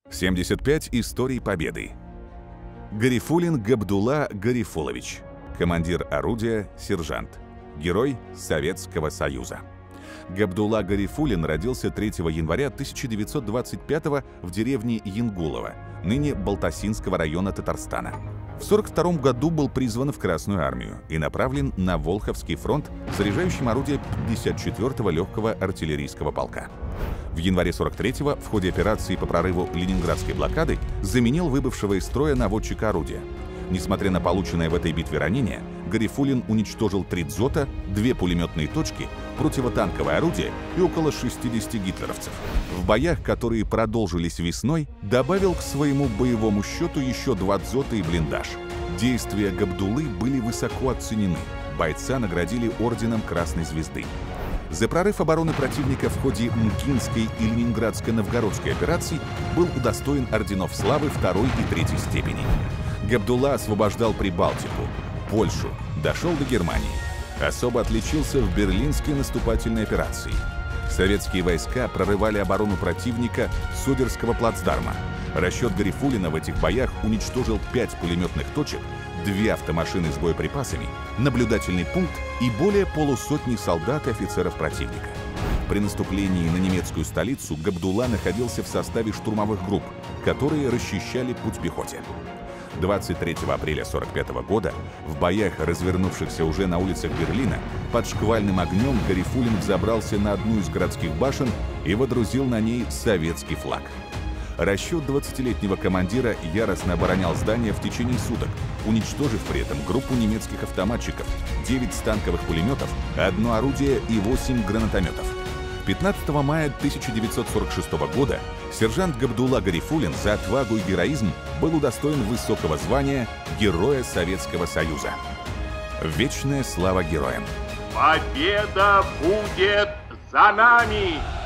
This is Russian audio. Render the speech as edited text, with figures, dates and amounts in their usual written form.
75 историй победы. Гарифуллин Габдулла Гарифулович. Командир орудия, сержант. Герой Советского Союза. Габдулла Гарифуллин родился 3 января 1925 в деревне Янгулово, ныне Балтасинского района Татарстана. В 1942 году был призван в Красную армию и направлен на Волховский фронт заряжающим орудие 54-го легкого артиллерийского полка. В январе 1943-го в ходе операции по прорыву Ленинградской блокады заменил выбывшего из строя наводчика орудия. Несмотря на полученное в этой битве ранение, Гарифуллин уничтожил 3 дзота, 2 пулеметные точки, противотанковое орудие и около 60 гитлеровцев. В боях, которые продолжились весной, добавил к своему боевому счету еще 2 дзота и блиндаж. Действия Габдуллы были высоко оценены. Бойца наградили орденом Красной Звезды. За прорыв обороны противника в ходе Мкинской и Ленинградско-Новгородской операций был удостоен орденов Славы 2-й и 3-й степени. Габдулла освобождал Прибалтику, Польшу, дошел до Германии. Особо отличился в Берлинской наступательной операции. Советские войска прорывали оборону противника с Одерского плацдарма. Расчет Гарифуллина в этих боях уничтожил 5 пулеметных точек, 2 автомашины с боеприпасами, наблюдательный пункт и более полусотни солдат и офицеров противника. При наступлении на немецкую столицу Габдулла находился в составе штурмовых групп, которые расчищали путь пехоте. 23 апреля 1945 года в боях, развернувшихся уже на улицах Берлина, под шквальным огнем Гарифуллин взобрался на одну из городских башен и водрузил на ней советский флаг. Расчет 20-летнего командира яростно оборонял здание в течение суток, уничтожив при этом группу немецких автоматчиков, 9 станковых пулеметов, 1 орудие и 8 гранатометов. 15 мая 1946 года сержант Габдулла Гарифуллин за отвагу и героизм был удостоен высокого звания Героя Советского Союза. Вечная слава героям! Победа будет за нами!